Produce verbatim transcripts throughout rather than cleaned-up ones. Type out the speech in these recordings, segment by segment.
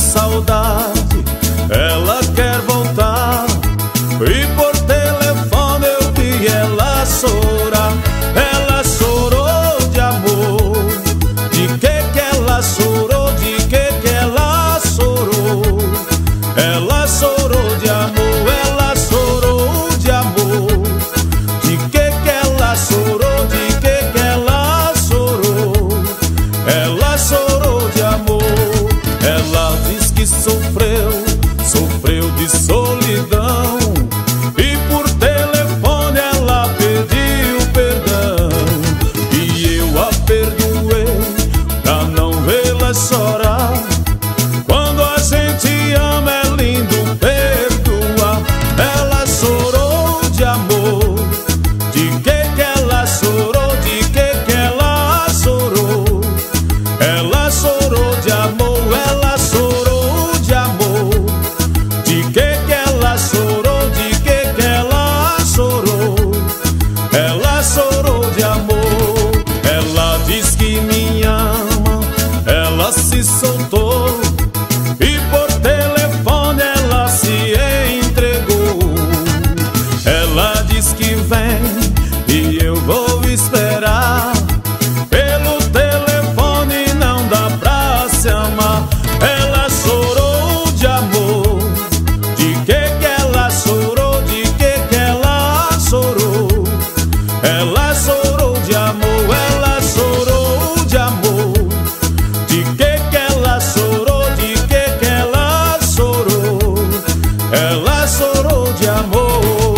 saudade, ela quer voltar. E por telefone eu vi ela chorar. Ela chorou de amor. De que que ela chorou? De que que ela chorou? Ela chorou de amor. Ela chorou de amor. De que que ela chorou? De que que ela chorou? Ela chorou de amor. Ela diz que sofreu, sofreu de solidão. E por telefone ela pediu perdão. E eu a perdoei pra não vê-la chorar. Quando a gente ama é lindo perdoar. Ela chorou de amor. De que que ela chorou? De que que ela chorou? Ela chorou de amor. Ela chorou de amor. De que que ela chorou? De que que ela chorou? Ela chorou de amor. Ela diz que me ama. Ela se soltou. E por telefone ela se entregou. Ela diz que vem e eu vou esperar. Pelo telefone não dá pra se amar. Ela chorou de amor. De que que ela chorou? De que que ela chorou? Ela chorou de amor. Ela chorou de amor. De que que ela chorou? De que que ela chorou? Ela chorou de amor.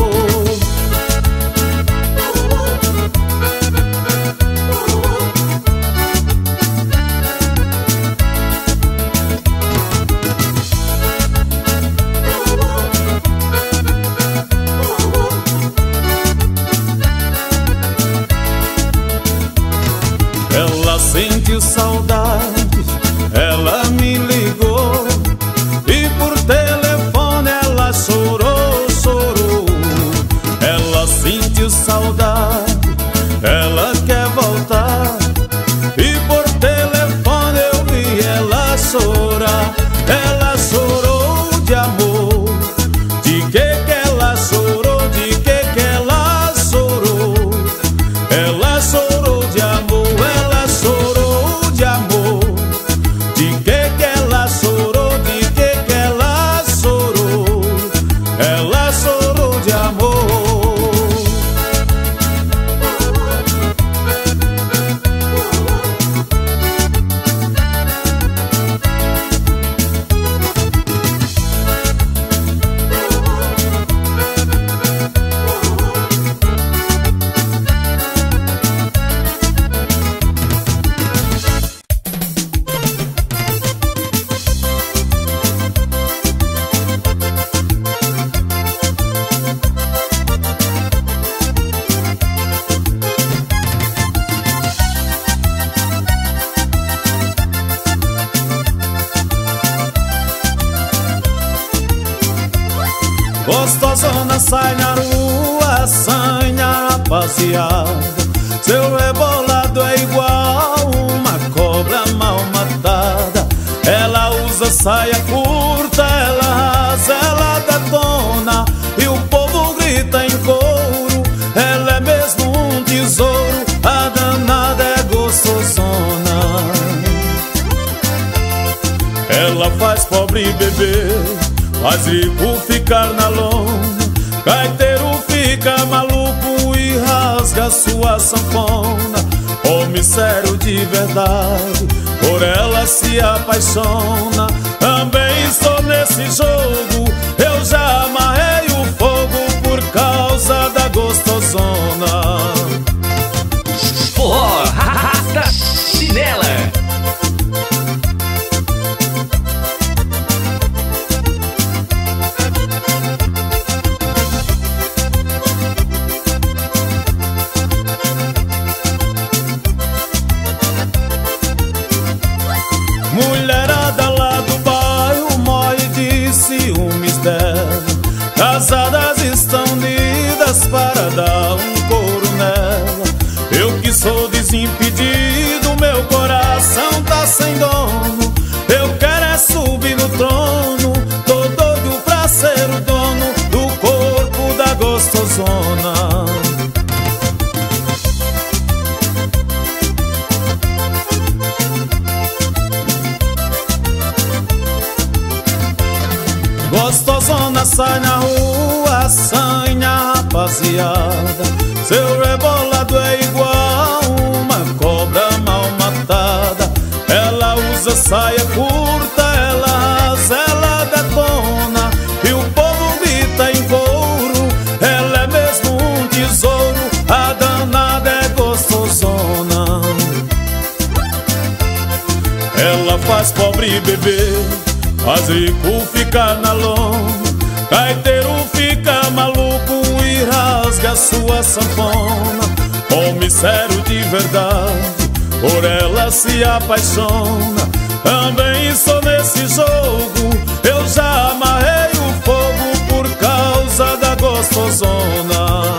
Ela sentiu saudade, ela me ligou. E por telefone ela chorou, chorou. Ela sentiu saudade, ela quer voltar. E por telefone eu vi ela chorar. Ela chorou de amor. De que que ela chorou? De que que ela chorou? Ela chorou de amor. Ela chorou de amor. De que que ela chorou? De que que ela chorou? Ela chorou de amor. Gostosona sai na rua, sanha rapaziada. Seu rebolado é igual uma cobra mal matada. Ela usa saia curta, ela rasa, ela detona. E o povo grita em coro, ela é mesmo um tesouro. A danada é gostosona. Ela faz pobre beber, faz rico ficar na lona. Gaiteiro fica maluco e rasga sua sanfona. Homem sério de verdade, por ela se apaixona. Também estou nesse jogo, eu já amarrei o fogo por causa da gostosona. Forró, arrasta chinela. Mulherada lá do bairro morre de ciúme sai na rua, sanha rapaziada. Seu rebolado é igual uma cobra mal matada. Ela usa saia curta, ela rasa, ela detona, e o povo grita em couro. Ela é mesmo um tesouro, a danada é gostosona. Ela faz pobre beber, faz rico ficar na lona. Gaiteiro fica maluco e rasga sua sanfona. Homem sério de verdade, por ela se apaixona. Também sou nesse jogo, eu já amarrei o fogo por causa da gostosona.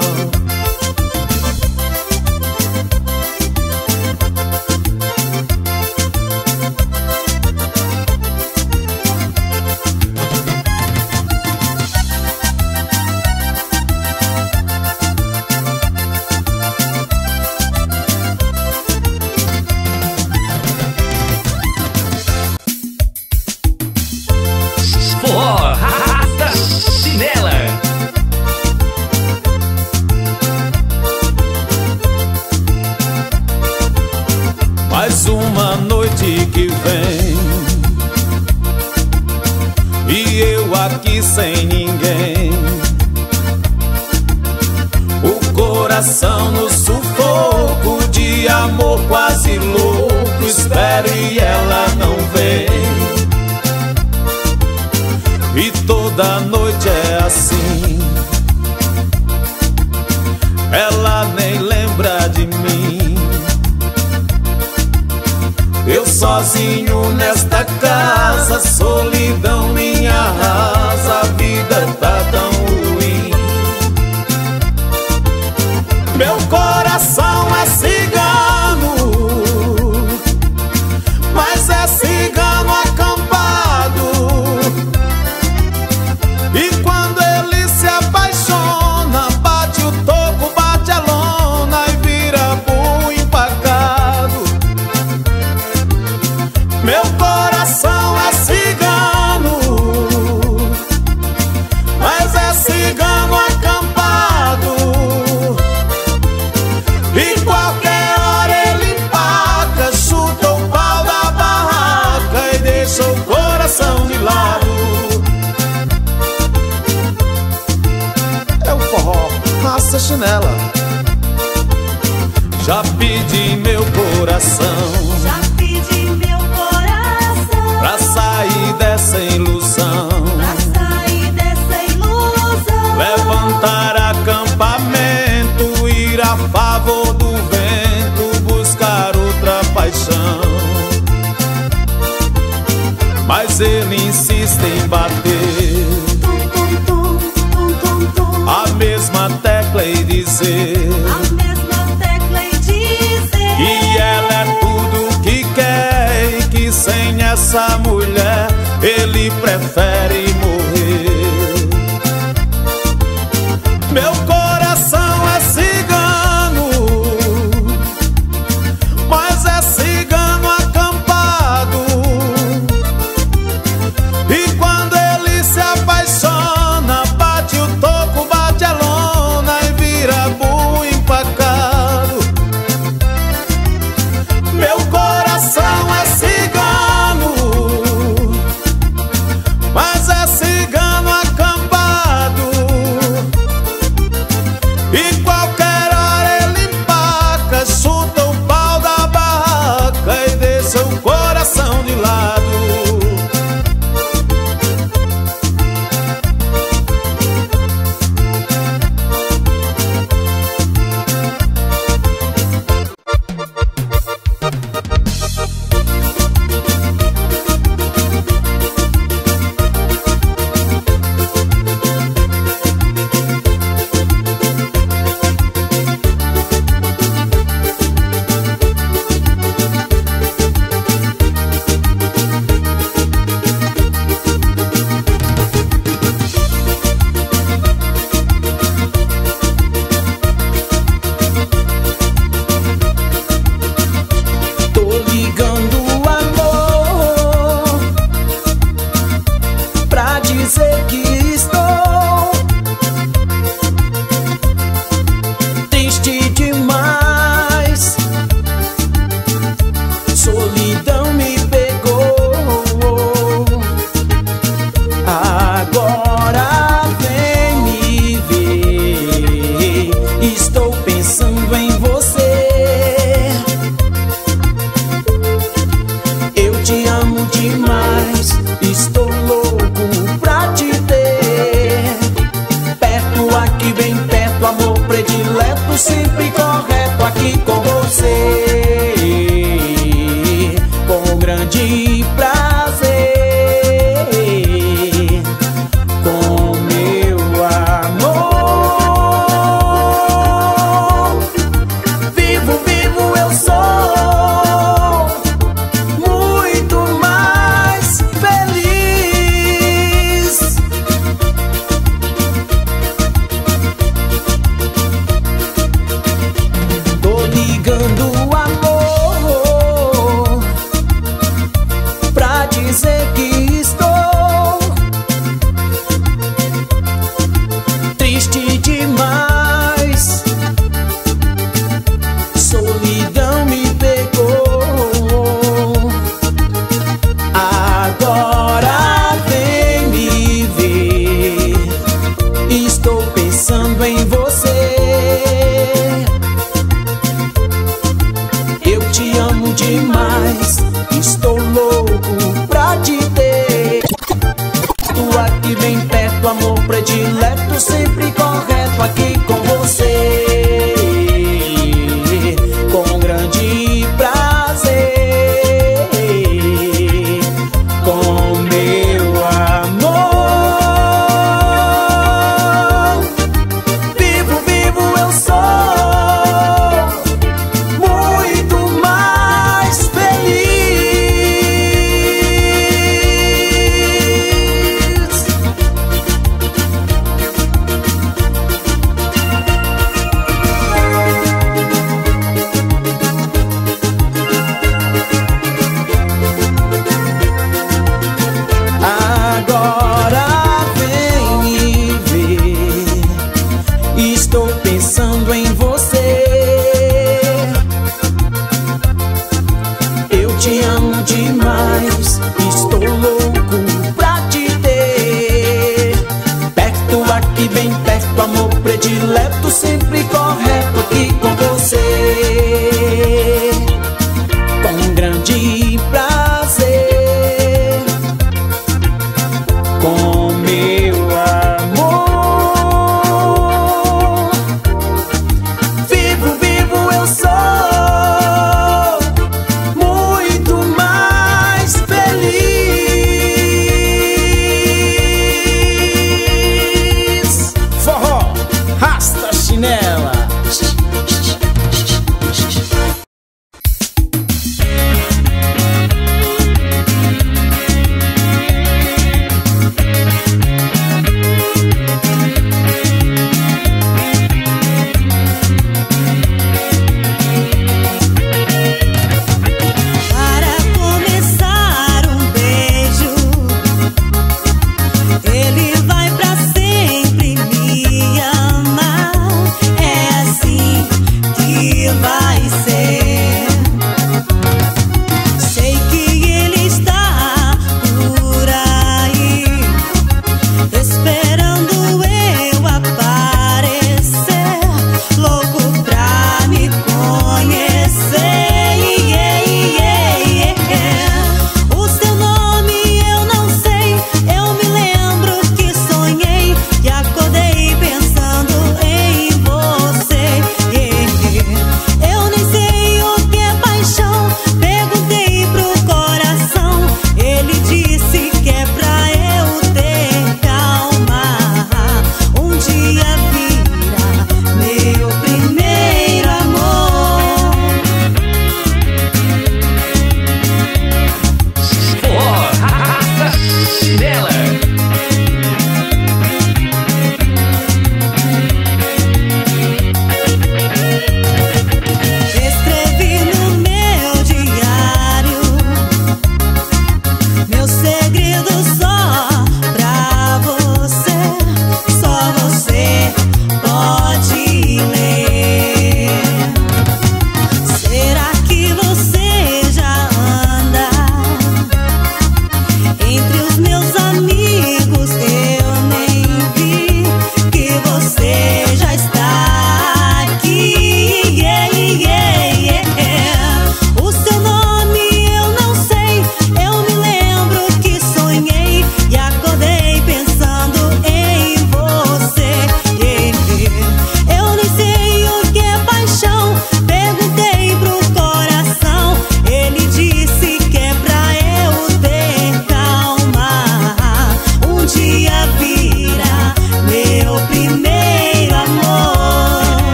Mais uma noite que vem e eu aqui sem ninguém. O coração no sufoco de amor quase louco. Espero e ela não vem. E toda noite é assim, ela nem lembra de mim. Eu sozinho nesta casa, solidão minha rasa, a vida tá tão ruim. Meu coração é cigano, mas é cigano acampado. E quando ele se apaixona, bate o toco, bate a lona e vira burro empacado. Meu coração é cigano, mas é cigano acampado. E qualquer hora ele empaca, chuta o pau da barraca e deixa o coração de lado. É o forró, raça chinela. Já pedi meu coração, já pedi meu coração, pra sair dessa ilusão, pra sair dessa ilusão. levantar acampamento, ir a favor do vento, buscar outra paixão. Mas ele insiste em bater Tum, tum, tum, tum, tum, tum. a mesma tecla e dizer A mesma tecla e dizer que ela é tudo que quer e que sem essa mulher ele prefere morrer. Meu coração é cigano, mas é cigano acampado. E quando ele se apaixona, bate o toco, bate a lona e vira burro empacado. Meu coração é cigano, mas demais. Estou louco pra te ter perto, aqui bem perto, amor predileto, sempre correto aqui com você, com grande prazer, com meu amor. Vivo, vivo eu sou muito mais feliz. Tô ligando, amor, pra dizer que estou triste demais. Solidão me pegou. Agora vem me ver. Estou pensando em você. Eu te amo demais. Estou louco pra te ter. Tu aqui bem perto, amor predileto, sempre correto aqui com você, com grande prazer, com meu amor. Vivo, vivo eu sou muito mais feliz. Agora vem me ver. Estou pensando em você. Eu te amo demais. Estou louco pra te ter perto, aqui bem perto, amor predileto, sempre correto aqui com você, com grande prazer, com meu amor. Vivo, vivo eu sou muito mais feliz. Forró, rasta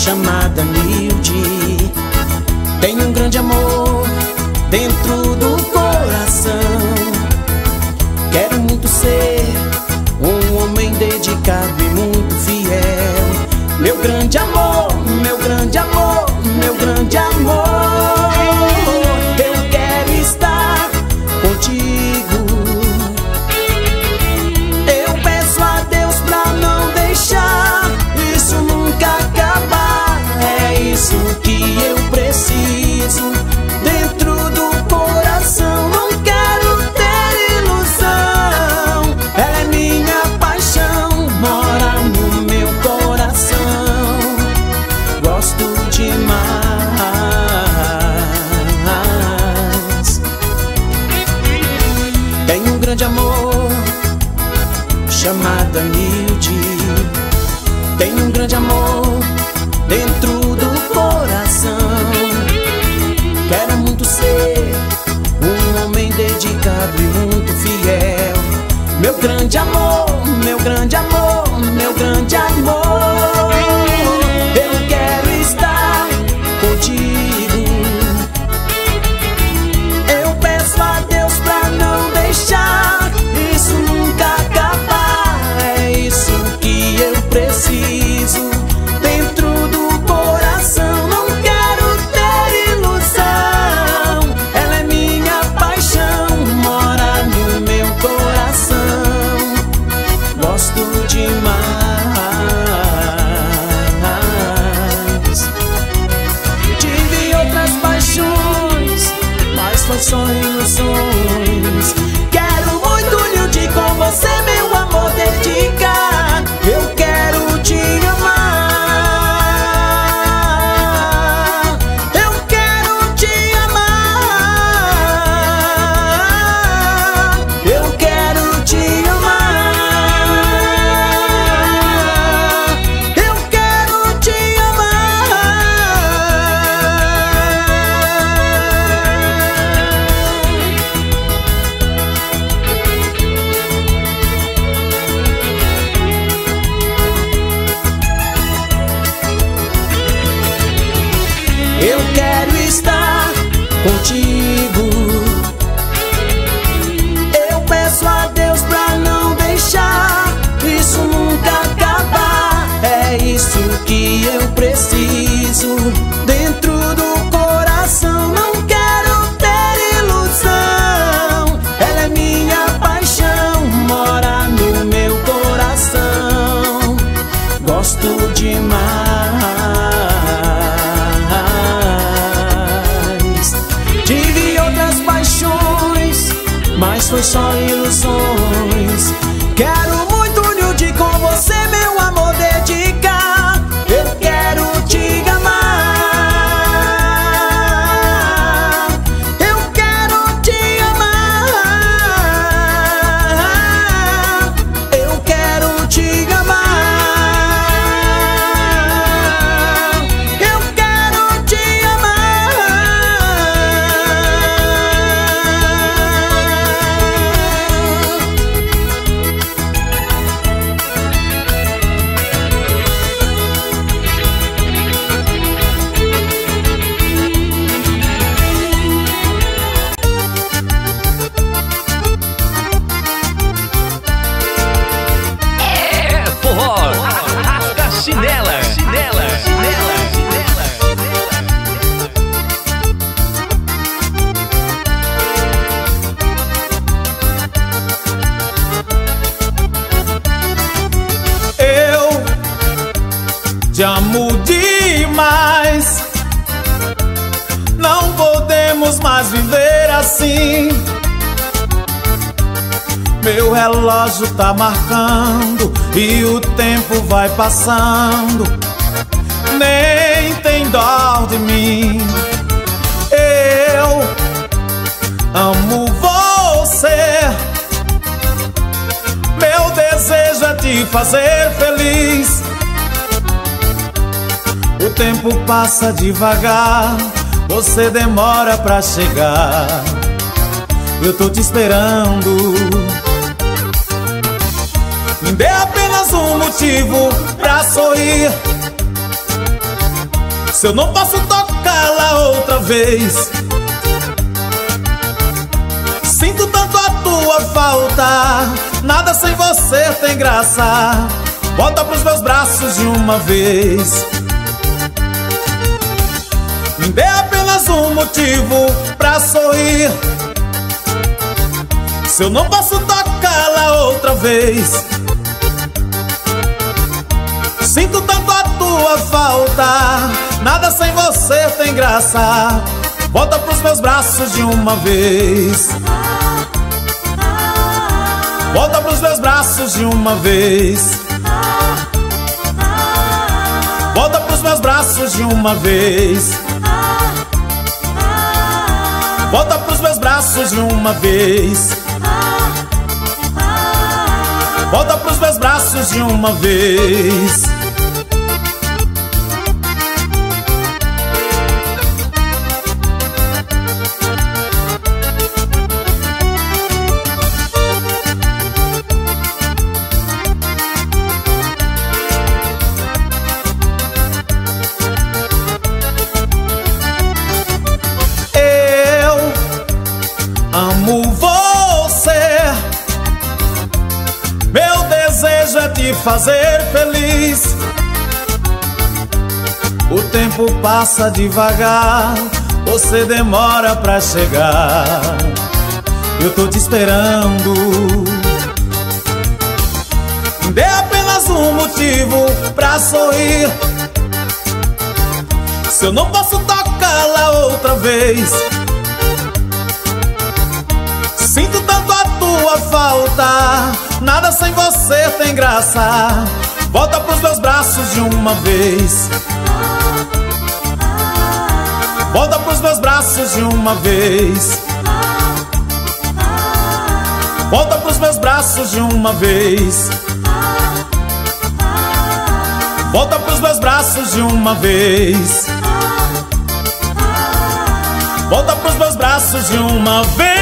chamada humilde. Tenho um grande amor dentro do coração. Quero muito ser um homem dedicado e muito fiel. Meu grande amor, meu grande amor, meu grande amor. Eu quero estar contigo. Eu peço a Deus pra não deixar isso nunca acabar. É isso que eu preciso dentro do coração. Não quero ter ilusão. Ela é minha paixão, mora no meu coração. Gosto demais. Tenho um grande amor chamada humilde. Tenho um grande amor dentro do coração. Quero muito ser um homem dedicado e muito fiel. Meu grande amor, meu grande amor, meu grande amor. Eu quero estar contigo. Eu peço a Deus pra não deixar isso nunca acabar. É isso que eu preciso dentro do coração. Não quero ter ilusão. Ela é minha paixão, mora no meu coração. Gosto demais. Tive outras paixões, mas foi só ilusões. Quero muito unir com você, meu amor, dedicar. Eu quero te amar. Eu quero te amar. Eu quero te amar. Eu quero te amar. Eu quero estar contigo. Eu peço a Deus pra não deixar isso nunca acabar. É isso que eu preciso dentro do coração. Não quero ter ilusão. Ela é minha paixão, mora no meu coração. Gosto demais. Tive outras paixões, mas foi só ilusões. Quero muito unir com você, meu amor, dedicar. Eu quero te amar. Eu quero te amar. Eu quero te amar. Eu quero te amar. É forró. Arrasta chinela. Chinela. Chinela. Eu te amo demais. Não podemos mais viver assim. Meu relógio tá marcando e o tempo vai passando. Nem tem dó de mim. Eu amo você. Meu desejo é te fazer feliz. O tempo passa devagar, você demora pra chegar. Eu tô te esperando. Me dê apenas um motivo pra sorrir. se eu não posso tocá-la outra vez. Sinto tanto a tua falta, nada sem você tem graça. Volta pros meus braços de uma vez. Me dê apenas um motivo pra sorrir, se eu não posso tocá-la outra vez. Sinto tanto a tua falta, nada sem você tem graça. Volta pros meus braços de uma vez. Volta pros meus braços de uma vez. Volta pros meus braços de uma vez. Volta pros meus braços de uma vez. Volta pros meus braços de uma vez. Amo você, meu desejo é te fazer feliz. O tempo passa devagar, você demora pra chegar. Eu tô te esperando. Dê apenas um motivo pra sorrir, se eu não posso tocá-la outra vez. Sinto tanto a tua falta, nada sem você tem graça. Volta pros meus braços de uma vez. Volta pros meus braços de uma vez. Volta pros meus braços de uma vez. Volta pros meus braços de uma vez. Volta pros meus braços de uma vez.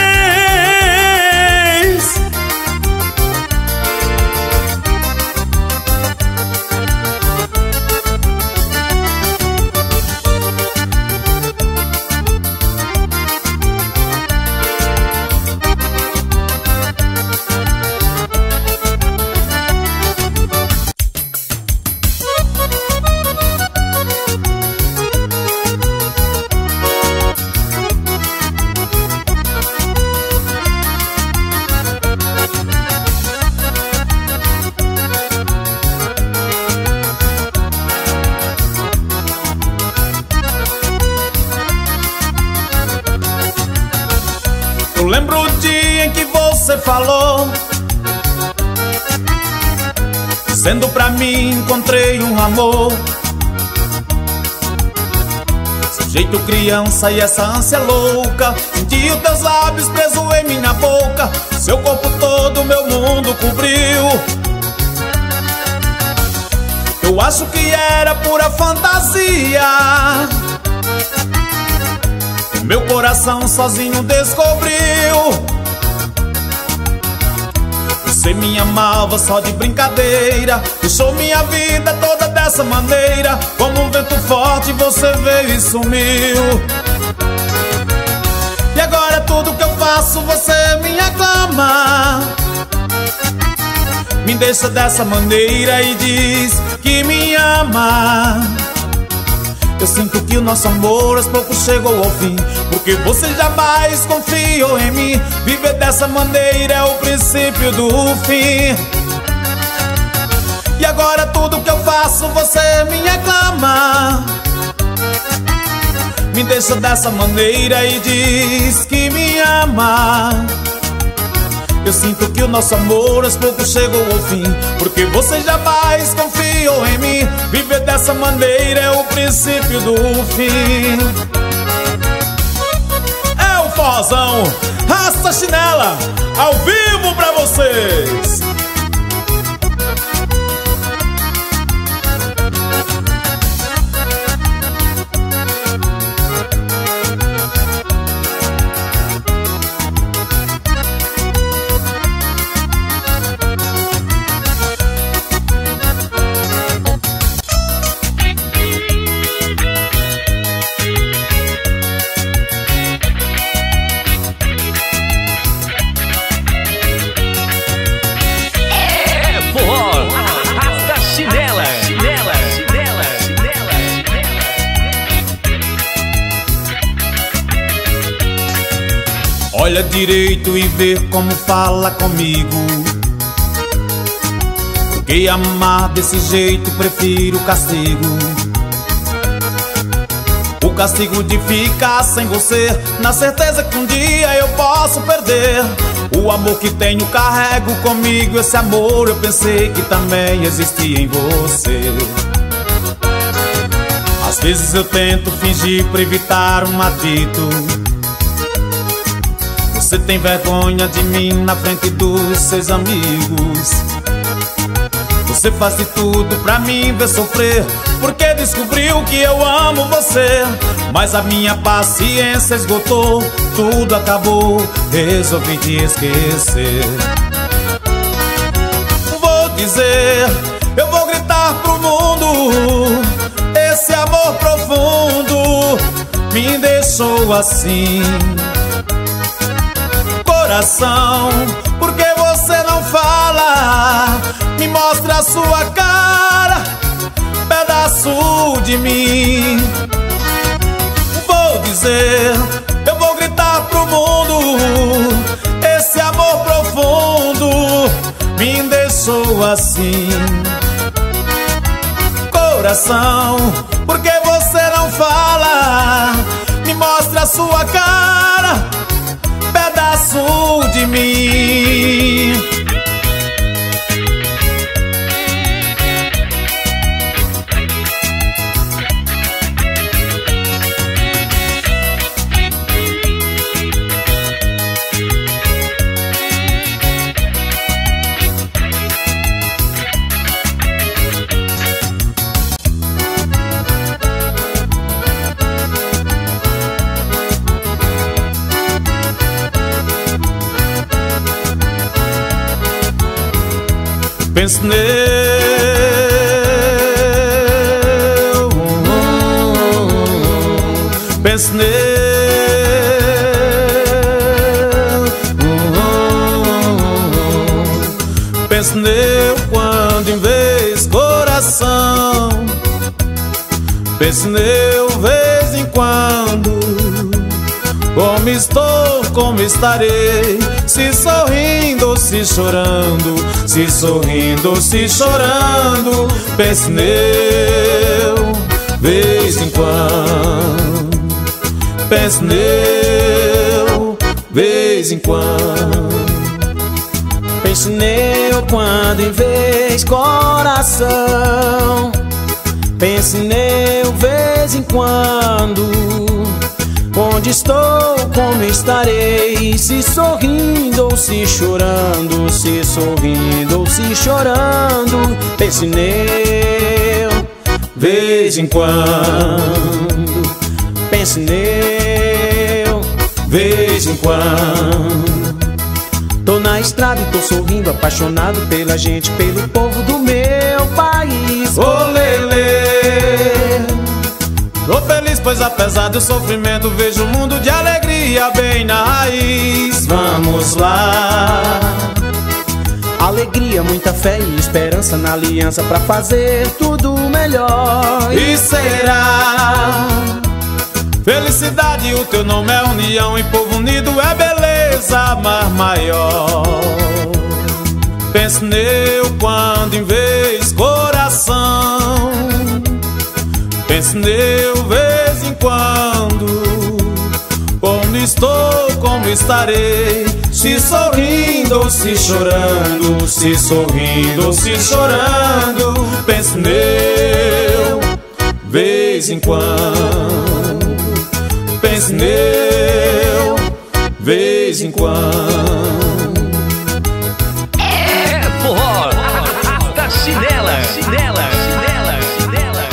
Eu lembro o dia em que você falou, dizendo pra mim encontrei um amor. Seu jeito criança e essa ânsia louca, senti os teus lábios presos em minha boca. Seu corpo todo meu mundo cobriu. Eu acho que era pura fantasia, meu coração sozinho descobriu. Você me amava só de brincadeira, deixou minha vida toda dessa maneira. Como um vento forte você veio e sumiu. E agora tudo que eu faço você me aclama, me deixa dessa maneira e diz que me ama. Eu sinto que o nosso amor aos poucos chegou ao fim, porque você jamais confiou em mim. Viver dessa maneira é o princípio do fim. E agora tudo que eu faço você me aclama, me deixa dessa maneira e diz que me ama. Eu sinto que o nosso amor aos poucos chegou ao fim, porque você jamais confiou em mim. Viver dessa maneira é o princípio do fim. É o forrozão Rasta Chinela, ao vivo pra vocês. Olha direito e vê como fala comigo. Porque amar desse jeito prefiro o castigo. O castigo de ficar sem você, na certeza que um dia eu posso perder. O amor que tenho carrego comigo, esse amor eu pensei que também existia em você. Às vezes eu tento fingir pra evitar um atrito. Você tem vergonha de mim na frente dos seus amigos. Você faz de tudo pra mim ver sofrer, porque descobriu que eu amo você. Mas a minha paciência esgotou, tudo acabou, resolvi te esquecer. Vou dizer, eu vou gritar pro mundo, esse amor profundo me deixou assim. Coração, por que você não fala? Me mostra a sua cara, pedaço de mim. Vou dizer, eu vou gritar pro mundo, esse amor profundo me deixou assim. Coração, por que você não fala? Me mostra a sua cara, pedaço de mim. Pense nele, pense nele, pense nele quando em vez coração, pense nele vez em quando. Como estou, como estarei, se sorrindo ou se chorando, se sorrindo ou se chorando. Pense nele, vez em quando. Pense nele, vez em quando. Pense nele quando em vez coração. Pense nele, vez em quando. Onde estou, como estarei, se sorrindo ou se chorando, se sorrindo ou se chorando. Pense nele, vez em quando. Pense nele, vez em quando. Tô na estrada e tô sorrindo, apaixonado pela gente, pelo povo do meu país. Ô Lelê, tô feliz, pois apesar do sofrimento vejo um mundo de alegria bem na raiz. Vamos lá. Alegria, muita fé e esperança na aliança pra fazer tudo melhor. E será felicidade, o teu nome é união, e povo unido é beleza, amar maior. Pense nele quando em vez coração. Pense nele vez em quando. Onde estou, como estarei, se sorrindo ou se chorando, se sorrindo ou se chorando. Pense nele vez em quando. Pense nele vez em quando. É forró, da chinela, chinela, chinela, chinela,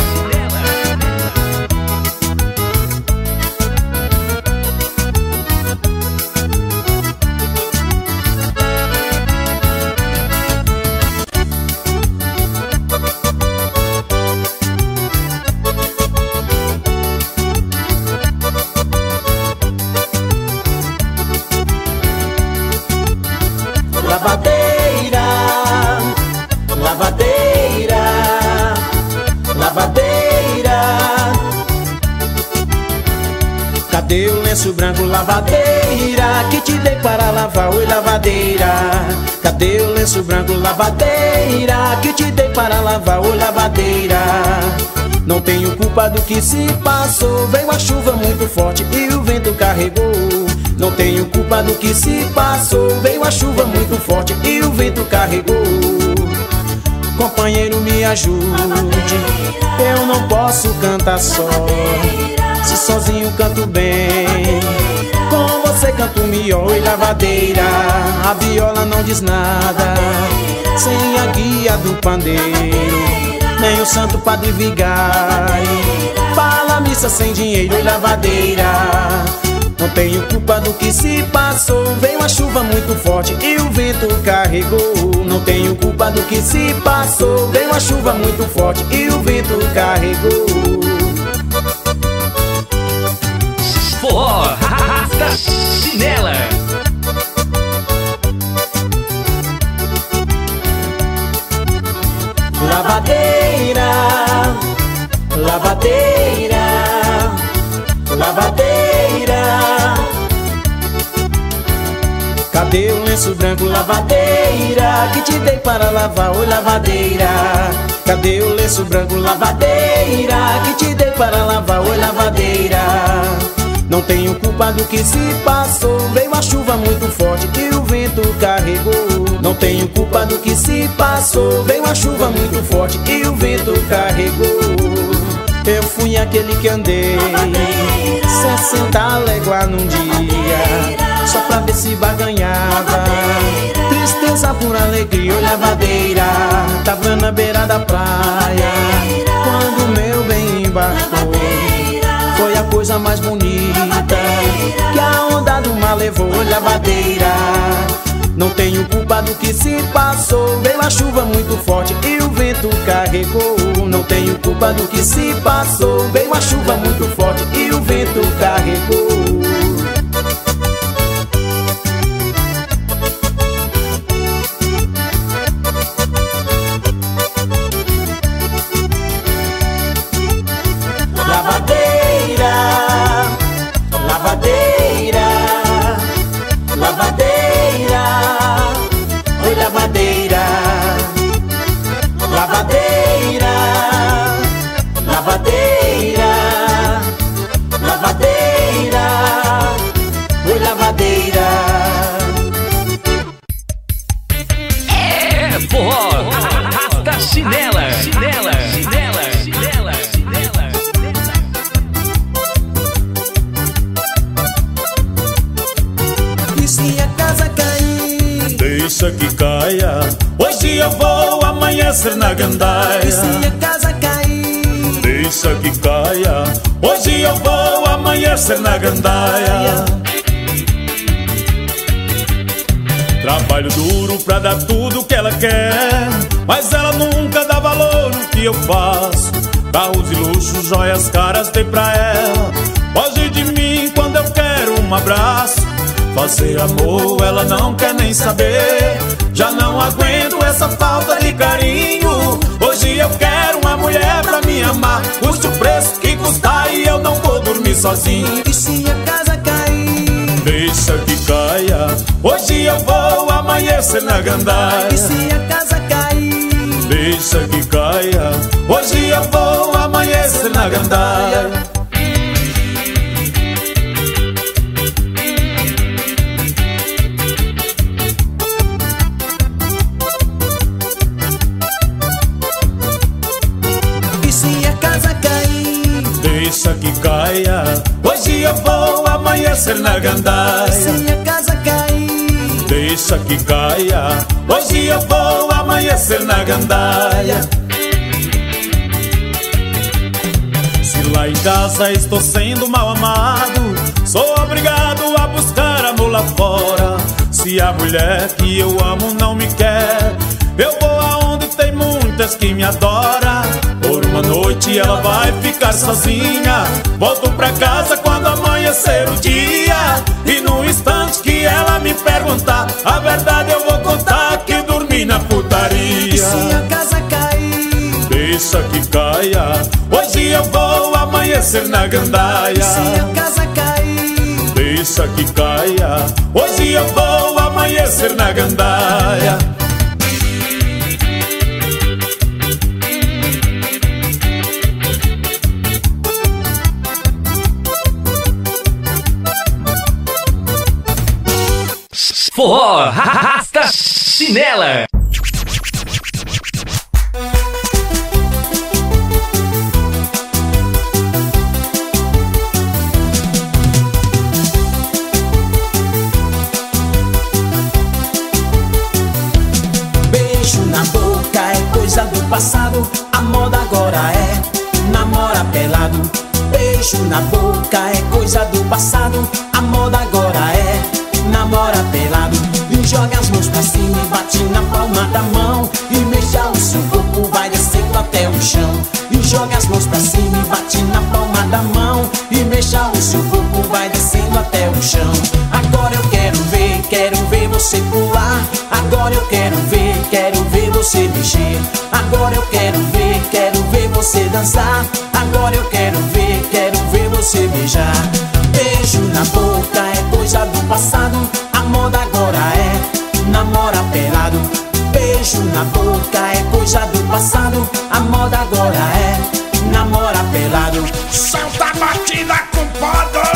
Lavadeira, lavadeira, lenço branco, lavadeira, que te dei para lavar, oi lavadeira. Cadê o lenço branco, lavadeira, que te dei para lavar, oi lavadeira. Não tenho culpa do que se passou, veio a chuva muito forte e o vento carregou. Não tenho culpa do que se passou, veio a chuva muito forte e o vento carregou. Companheiro, me ajude, eu não posso cantar só. Se sozinho canto bem, com você canto melhor, oi lavadeira. A viola não diz nada sem a guia do pandeiro, nem o santo padre vigário fala a missa sem dinheiro, oi lavadeira. Não tenho culpa do que se passou, veio a chuva muito forte e o vento carregou. Não tenho culpa do que se passou, veio a chuva muito forte e o vento carregou. Forró, arrasta chinela. Lavadeira, lavadeira, lavadeira. Cadê o lenço branco, lavadeira, que te dei para lavar, oi lavadeira. Cadê o lenço branco, lavadeira, que te dei para lavar, oi lavadeira. Não tenho culpa do que se passou, veio a chuva muito forte e o vento carregou. Não tenho culpa do que se passou, veio a chuva muito forte e o vento carregou. Eu fui aquele que andei sessenta léguas num dia, só pra ver se baganhava. Tristeza por alegria, oi lavadeira. Tava na beira da praia quando meu bem embarcou. Foi a coisa mais bonita que a onda do mar levou, oi lavadeira. Não tenho culpa do que se passou, veio a chuva muito forte e o vento carregou. Não tenho culpa do que se passou, veio a chuva muito forte e o vento carregou. Lavadeira, lavadeira, lavadeira, oi lavadeira. Lavadeira, lavadeira, lavadeira, oi lavadeira. É forró, arrasta chinela, chinela, chinela, chinela, chinela. E se a casa cair? Deixa que caia, hoje eu vou amanhecer na gandaia. E se a casa cair? Deixa que caia, hoje eu vou amanhecer na gandaia. Trabalho duro pra dar tudo que ela quer, mas ela nunca dá valor no que eu faço. Carros de luxo, joias caras dei pra ela. Foge de mim quando eu quero um abraço. Fazer amor ela não quer nem saber. Já não aguento essa falta de carinho. Hoje eu quero uma mulher pra me amar, custe o preço que custar, e eu não vou dormir sozinho. E se a casa cair? Deixa que caia, hoje eu vou amanhecer na gandaia. E se a casa cair? Deixa que caia, hoje eu vou amanhecer na gandaia. Deixa que caia, hoje eu vou amanhecer na gandaia. Se a casa cair? Deixa que caia, hoje eu vou amanhecer na gandaia. Se lá em casa estou sendo mal amado, sou obrigado a buscar amor lá fora. Se a mulher que eu amo não me quer, eu vou aonde tem muitas que me adoram. Por uma noite ela vai ficar sozinha, volto pra casa quando amanhecer o dia. E no instante que ela me perguntar, a verdade eu vou contar que dormi na putaria. E se a casa cair? Deixa que caia, hoje eu vou amanhecer na gandaia. E se a casa cair? deixa que caia. Hoje eu vou amanhecer na gandaia. Forró Rasta Chinela. Beijo na boca é coisa do passado, a moda agora é namora pelado. Beijo na boca é coisa do passado, a moda agora é namora pelado. E joga as mãos pra cima e bate na palma da mão, e mexa o seu corpo, vai descendo até o chão. E joga as mãos pra cima e bate na palma da mão, e mexa o seu corpo, vai descendo até o chão. Agora eu quero ver, quero ver você pular. Agora eu quero ver, quero ver você mexer. Agora eu quero ver, quero ver você dançar. Agora eu quero ver, quero ver você beijar. Beijo na boca é coisa do passado, a moda agora é namora pelado. Beijo na boca é coisa do passado, a moda agora é namora pelado. Solta a batida, compadre!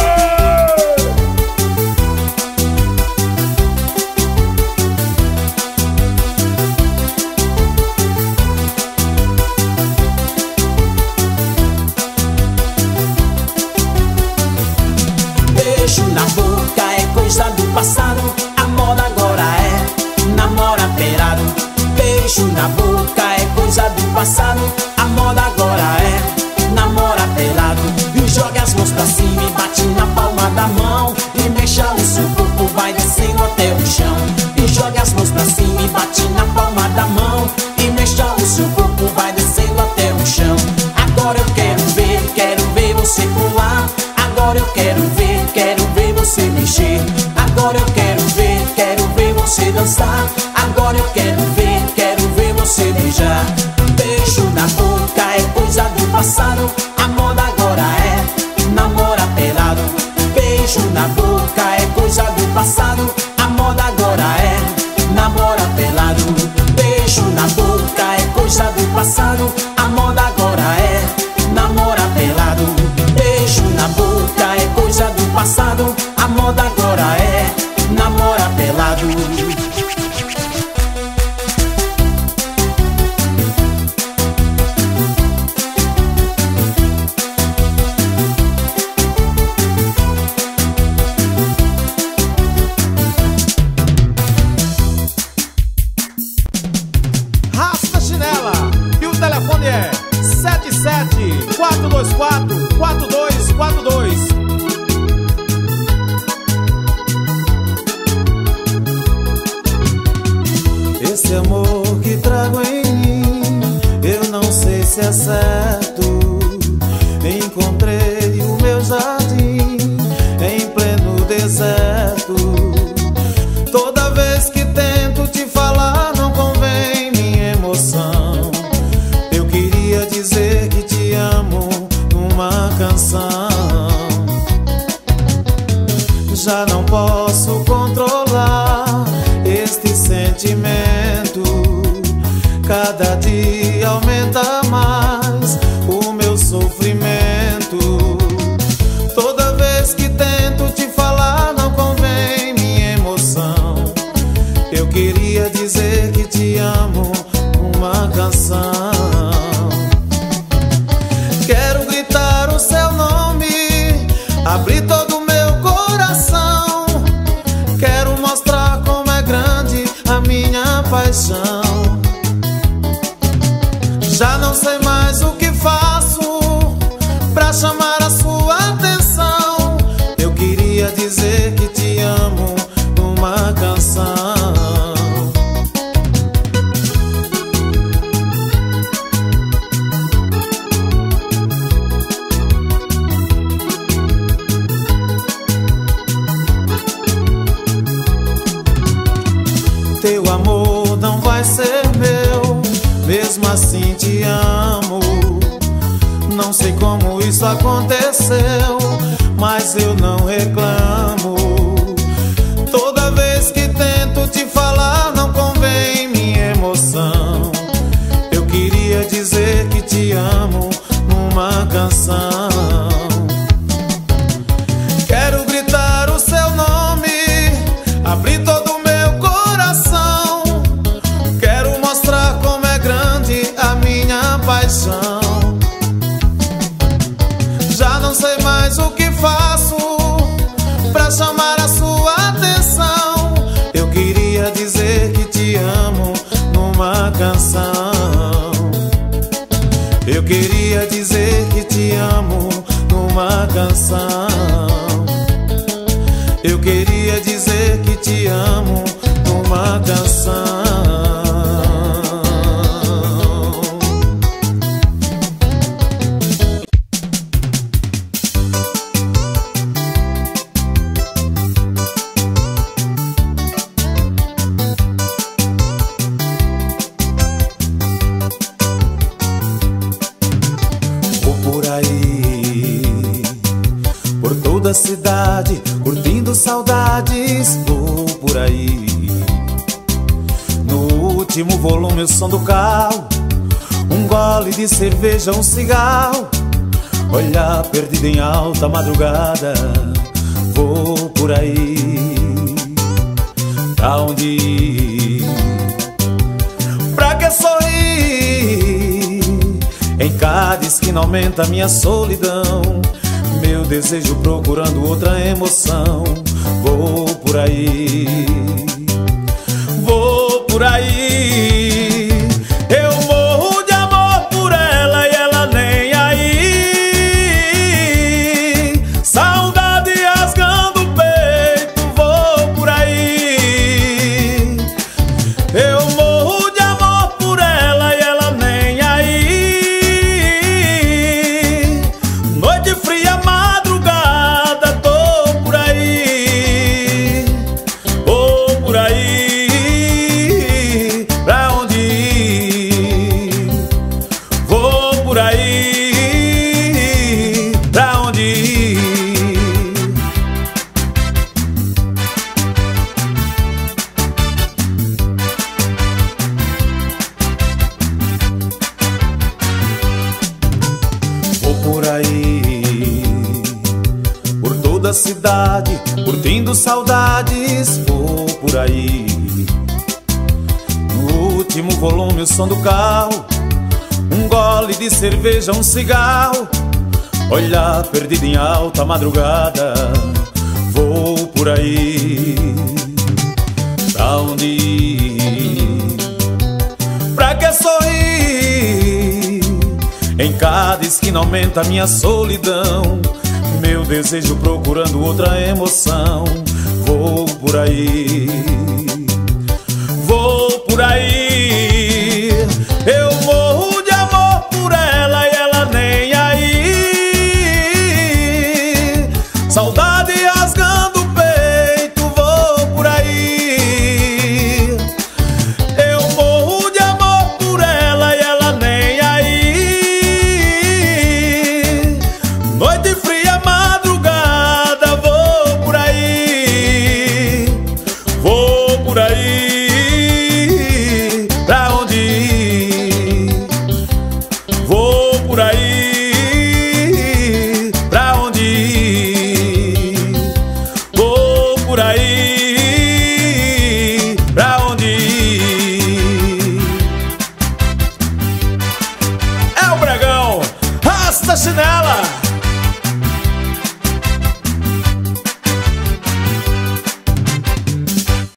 Beijo na boca é coisa do passado, a moda agora é namora pelado. Beijo na boca é coisa do passado, a moda agora é namora pelado. E joga as mãos pra cima e bate na palma da mão, e mexa o seu corpo, vai descendo até o chão. E joga as mãos pra cima e bate na palma da mão, e mexa o seu corpo, vai descendo até o chão. Agora eu quero ver, quero ver você pular. Agora eu quero ver, quero ver você mexer. Agora eu quero ver, quero ver você dançar. Agora eu quero ver, quero ver você beijar. Beijo na boca é coisa do passado, a moda agora é namora pelado. Beijo na boca é coisa do passado, a moda agora é namora pelado. Beijo na boca é coisa do passado, a moda agora é namora pelado. Beijo na boca é coisa do passado, a moda agora é namora pelado. Rasta Chinela, e o telefone é sete sete quatro dois quatro quatro dois quatro dois. Esse amor que trago em mim, eu não sei se é certo. Encontrei o meu jardim em pleno deserto. Toda vez que tento te falar, não convém minha emoção. Eu queria dizer que te amo numa canção. Já não posso controlar este sentimento. Cada dia aumenta mais o meu sofrimento. Toda vez que tento te falar, não convém minha emoção. Eu queria dizer que te amo numa canção. Quero gritar o seu nome, abrir todo o meu coração. Quero mostrar como é grande a minha paixão. Já não sei mais o que faço pra chamar a sua atenção. Eu queria dizer que te amo numa canção. Teu amor não vai ser meu, mesmo assim te amo. Não sei como isso aconteceu, mas eu não reclamo. numa canção. Quero gritar o seu nome, abrir todo o meu coração. Quero mostrar como é grande a minha paixão. Já não sei mais o que faço pra chamar a sua atenção. Eu queria dizer que te amo numa canção. Eu queria dizer que te amo numa canção. Eu queria dizer que te amo numa canção. Por toda a cidade, curtindo saudades, vou por aí. No último volume o som do carro, um gole de cerveja, um cigarro, olhar perdido em alta madrugada. Vou por aí. Pra onde ir? Pra que sorrir? Em cada esquina aumenta minha solidão, meu desejo procurando outra emoção. Vou por aí, vou por aí. Eu morro de amor por ela e ela nem aí. Saudade rasgando o peito, vou por aí. Eu morro de amor por ela e ela nem aí. Noite fria, madrugada, tô por aí. Vou por aí. Pra onde ir? Vou por aí. Pra onde ir? Vou por aí, por toda a cidade, curtindo saudades. Vou por aí. No último volume o som do carro, um gole de cerveja, um cigarro, olhar perdido em alta madrugada. Vou por aí. Pra onde ir? Pra que sorrir? Em cada esquina aumenta minha solidão, meu desejo procurando outra emoção. Vou por aí, vou por aí. Eu morro de amor por ela e ela nem aí. Saudade rasgando o peito, vou por aí. Eu morro de amor por ela e ela nem aí. Noite fria, madrugada, vou por aí. Vou por aí. Pra onde ir? Vou por aí. Pra onde ir? Vou por aí. Pra onde ir? É o Bregão, Rasta Chinela.